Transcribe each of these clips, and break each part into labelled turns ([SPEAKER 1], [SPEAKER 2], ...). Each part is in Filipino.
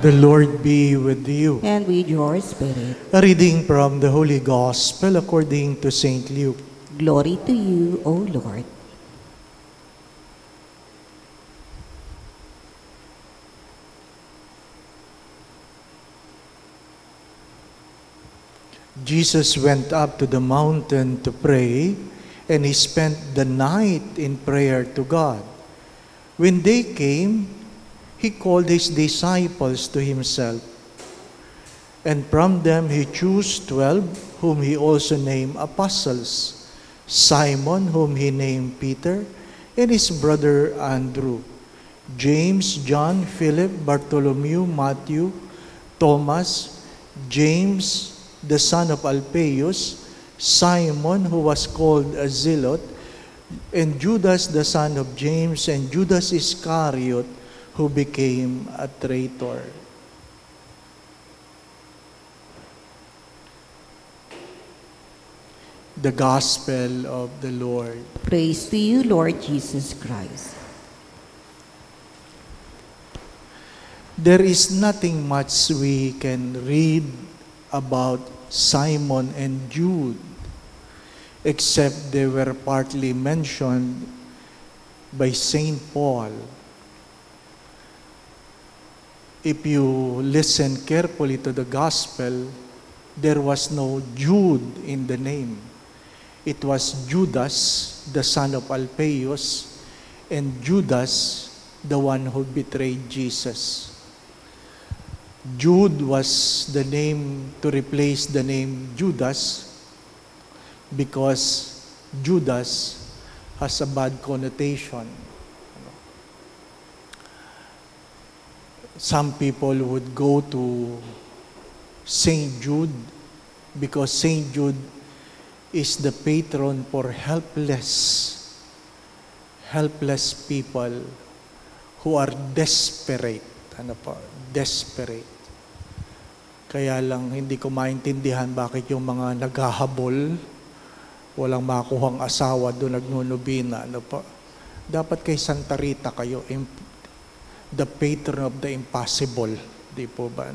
[SPEAKER 1] The Lord be with you.
[SPEAKER 2] And with your spirit.
[SPEAKER 1] A reading from the Holy Gospel according to St. Luke.
[SPEAKER 2] Glory to you, O Lord.
[SPEAKER 1] Jesus went up to the mountain to pray, and he spent the night in prayer to God. When day came, he called his disciples to himself, and from them he chose 12, whom he also named apostles: Simon, whom he named Peter, and his brother Andrew, James, John, Philip, Bartholomew, Matthew, Thomas, James, the son of Alphaeus, Simon, who was called a zealot, and Judas, the son of James, and Judas Iscariot, who became a traitor. The Gospel of the Lord.
[SPEAKER 2] Praise to you, Lord Jesus Christ.
[SPEAKER 1] There is nothing much we can read about Simon and Jude, except they were partly mentioned by St. Paul. If you listen carefully to the Gospel, there was no Jude in the name. It was Judas, the son of Alphaeus, and Judas, the one who betrayed Jesus. Jude was the name to replace the name Judas because Judas has a bad connotation. Some people would go to St. Jude because St. Jude is the patron for helpless people who are desperate. Desperate. Kaya lang hindi ko maintindihan bakit yung mga naghahabol, walang makuhang asawa doon, nagnunubina. Dapat kay Santa Rita kayo, the patron of the impossible. Di po ba?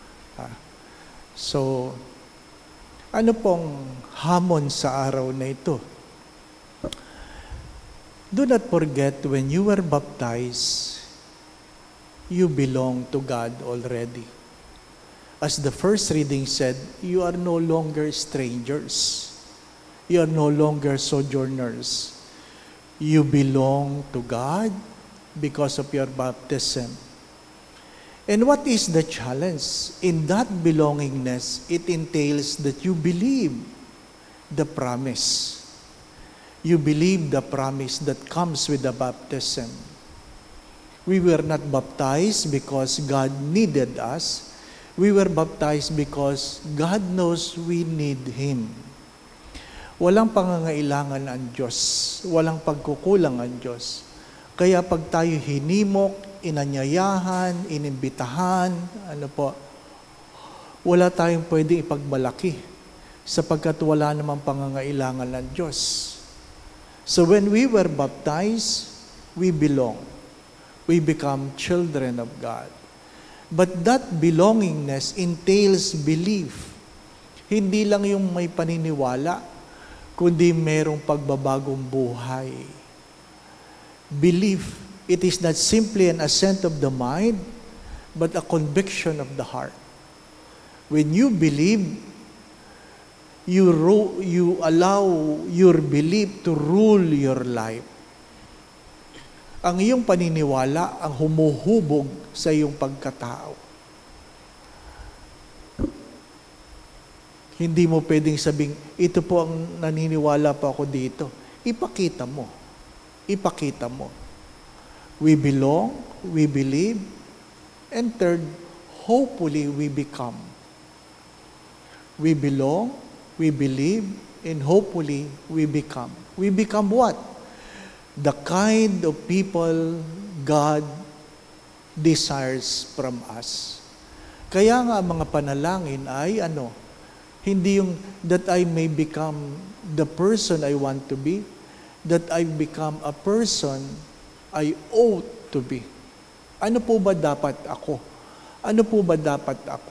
[SPEAKER 1] So, ano pong hamon sa araw na ito? Do not forget, when you were baptized, you belong to God already. As the first reading said, you are no longer strangers. You are no longer sojourners. You belong to God because of your baptism. And what is the challenge? In that belongingness, it entails that you believe the promise. You believe the promise that comes with the baptism. We were not baptized because God needed us. We were baptized because God knows we need Him. Walang pangangailangan ang Diyos. Walang pagkukulang ang Diyos. Kaya pag tayo hinimok, inanyayahan, inimbitahan, wala tayong pwedeng ipagmalaki sapagkat wala namang pangangailangan ng Diyos. So when we were baptized, we belong. We become children of God. But that belongingness entails belief. Hindi lang yung may paniniwala, kundi merong pagbabagong buhay. Belief, it is not simply an assent of the mind, but a conviction of the heart. When you believe, you allow your belief to rule your life. Ang iyong paniniwala ang humuhubog sa iyong pagkatao. Hindi mo pwedeng sabing, ito po ang naniniwala pa ako dito. Ipakita mo. Ipakita mo. We belong, we believe, and third, hopefully we become. We belong, we believe, and hopefully we become. We become what? The kind of people God desires from us. Kaya nga mga panalangin ay hindi yung that I may become the person I want to be, that I become a person I ought to be. Ano po ba dapat ako? Ano po ba dapat ako?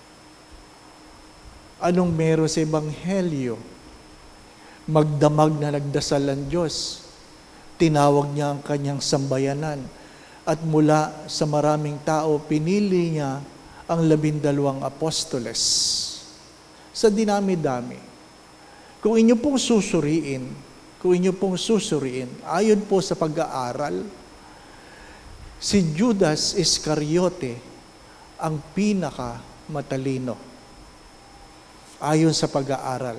[SPEAKER 1] Anong meron sa Ebanghelyo? Magdamag na nagdasal ang Diyos. Tinawag niya ang kanyang sambayanan. At mula sa maraming tao, pinili niya ang 12 apostoles. Sa dinami-dami. Kung inyo pong susuriin, ayon po sa pag-aaral, si Judas Iscariote ang pinaka-matalino. Ayon sa pag-aaral.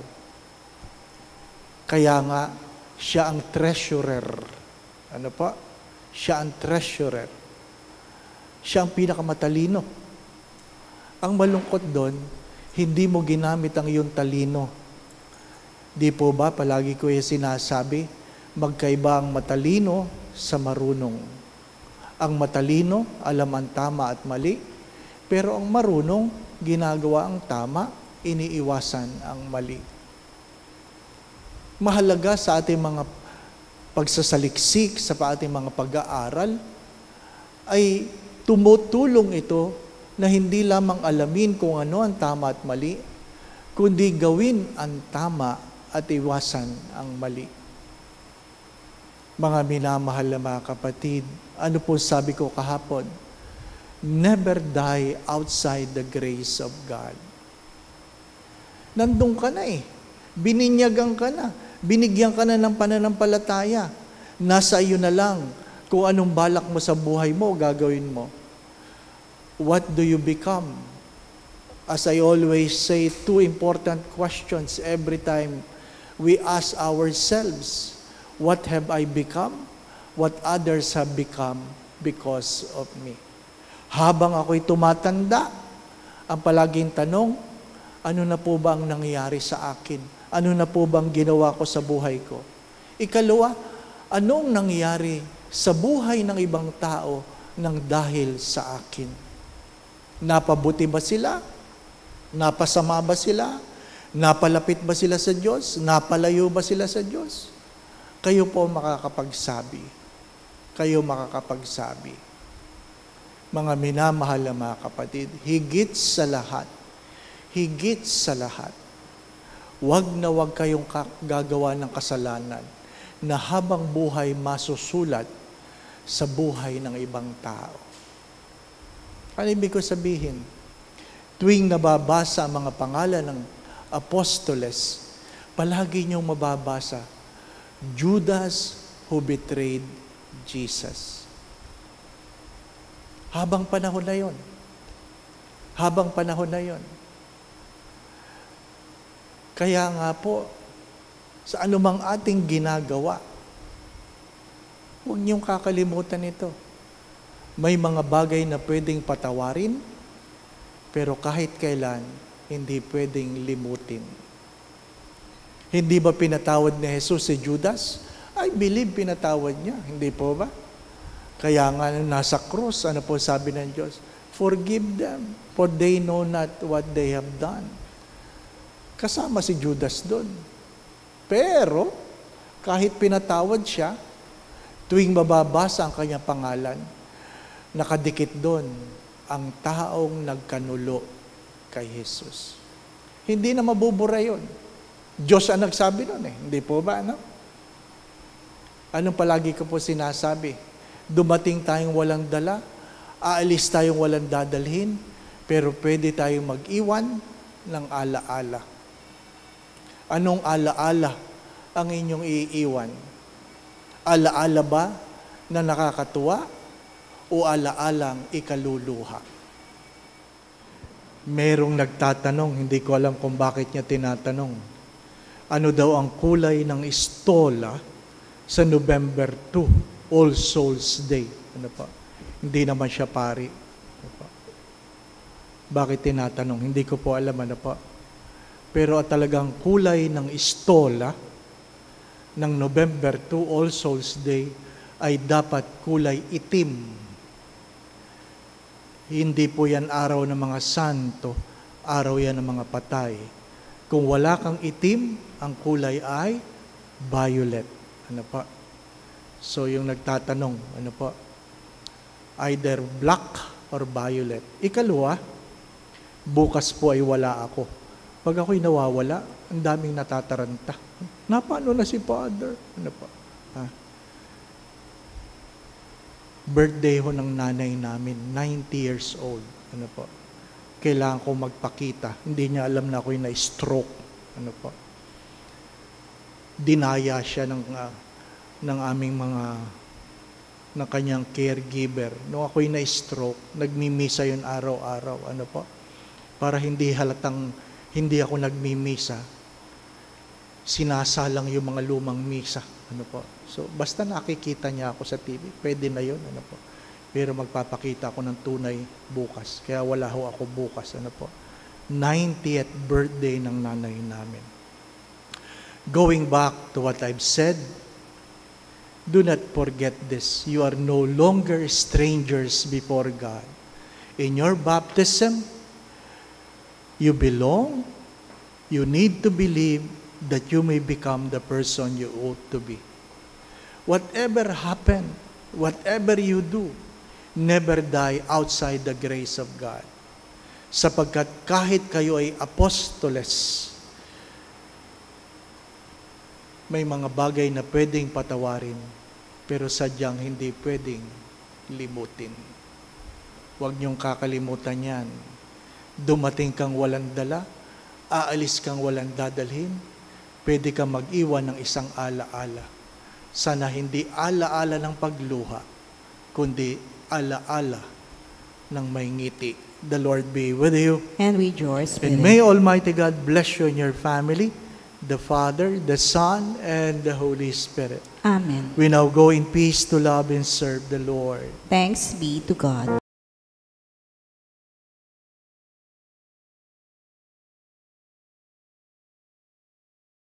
[SPEAKER 1] Kaya nga, siya ang treasurer. Ano pa? Siya ang treasurer. Siya ang pinakamatalino. Ang malungkot doon, hindi mo ginamit ang iyong talino. Di po ba, palagi ko yung sinasabi, magkaiba ang matalino sa marunong. Ang matalino, alam ang tama at mali, pero ang marunong, ginagawa ang tama, iniiwasan ang mali. Mahalaga sa ating mga pagsasaliksik, sa ating mga pag-aaral, ay tumutulong ito na hindi lamang alamin kung ano ang tama at mali, kundi gawin ang tama at iwasan ang mali. Mga minamahal na mga kapatid, ano po sabi ko kahapon? Never die outside the grace of God. Nandun ka na bininyagan ka na, binigyan ka na ng pananampalataya. Nasa iyo na lang kung anong balak mo sa buhay mo, gagawin mo. What do you become? As I always say, 2 important questions every time we ask ourselves, what have I become? What others have become because of me? Habang ako'y tumatanda, ang palaging tanong, ano na po ba ang nangyayari sa akin? Ano na po bang ginawa ko sa buhay ko? Ikalawa, anong nangyayari sa buhay ng ibang tao nang dahil sa akin? Napabuti ba sila? Napasama ba sila? Napalapit ba sila sa Diyos? Napalayo ba sila sa Diyos? Kayo po makakapagsabi. Kayo makakapagsabi. Mga minamahal na mga kapatid, higit sa lahat, huwag na huwag kayong gagawa ng kasalanan na habang buhay masusulat sa buhay ng ibang tao. Ano ibig ko sabihin? Tuwing nababasa ang mga pangalan ng apostoles, palagi niyong mababasa, Judas who betrayed Jesus. Habang panahon na yon. Kaya nga po, sa anumang ating ginagawa, huwag niyong kakalimutan ito. May mga bagay na pwedeng patawarin, pero kahit kailan, hindi pwedeng limutin. Hindi ba pinatawad ni Jesus si Judas? I believe pinatawad niya. Hindi po ba? Kaya nga nasa krus, ano po sabi ng Diyos? Forgive them, for they know not what they have done. Kasama si Judas doon. Pero, kahit pinatawad siya, tuwing mababasa ang kanyang pangalan, nakadikit doon ang taong nagkanulo kay Jesus. Hindi na mabubura yun. Diyos ang nagsabi nun Hindi po ba, ano? Anong palagi ko po sinasabi? Dumating tayong walang dala, aalis tayong walang dadalhin, pero pwede tayong mag-iwan ng alaala. Anong alaala ang inyong iiwan? Alaala ba na nakakatuwa o alaalang ikaluluha? Merong nagtatanong, hindi ko alam kung bakit niya tinatanong. Ano daw ang kulay ng istola sa November 2, All Souls Day? Ano pa? Hindi naman siya pari. Ano pa? Bakit tinatanong? Hindi ko po alam, ano pa? Pero talagang kulay ng istola ng November 2, All Souls Day, ay dapat kulay itim. Hindi po yan araw ng mga santo, araw yan ng mga patay. Kung wala kang itim, ang kulay ay violet. Ano pa? So yung nagtatanong, ano pa? Either black or violet. Ikalawa, bukas po ay wala ako. Pag ako'y nawawala, ang daming natataranta. Paano na si Father? Ano pa? Birthday ho ng nanay namin, 90 years old. Ano po? Kailangan ko magpakita. Hindi niya alam na ako'y na-stroke. Ano po? Dinaya siya ng aming ng kanyang caregiver. Nung ako'y na-stroke, nagmimisa yun araw-araw. Ano po? Para hindi halatang hindi ako nagmimisa, sinasalang yung mga lumang misa. Ano po? So, basta nakikita niya ako sa TV, pwede na yun. Ano po? Pero magpapakita ako ng tunay bukas. Kaya wala ho ako bukas. Ano po? 90th birthday ng nanay namin. Going back to what I've said, do not forget this. You are no longer strangers before God. In your baptism, you belong. You need to believe that you may become the person you ought to be. Whatever happened, whatever you do, never die outside the grace of God. Sapagkat kahit kayo ay apostoles, may mga bagay na pwedeng patawarin, pero sadyang hindi pwedeng limutin. Huwag niyong kakalimutan yan. Dumating kang walang dala, aalis kang walang dadalhin, pwede kang mag-iwan ng isang alaala. Sana hindi alaala ng pagluha, kundi alaala ng may ngiti. The Lord be with you.
[SPEAKER 2] And with your spirit.
[SPEAKER 1] And may Almighty God bless you and your family, the Father, the Son, and the Holy Spirit.
[SPEAKER 2] Amen.
[SPEAKER 1] We now go in peace to love and serve the Lord.
[SPEAKER 2] Thanks be to God.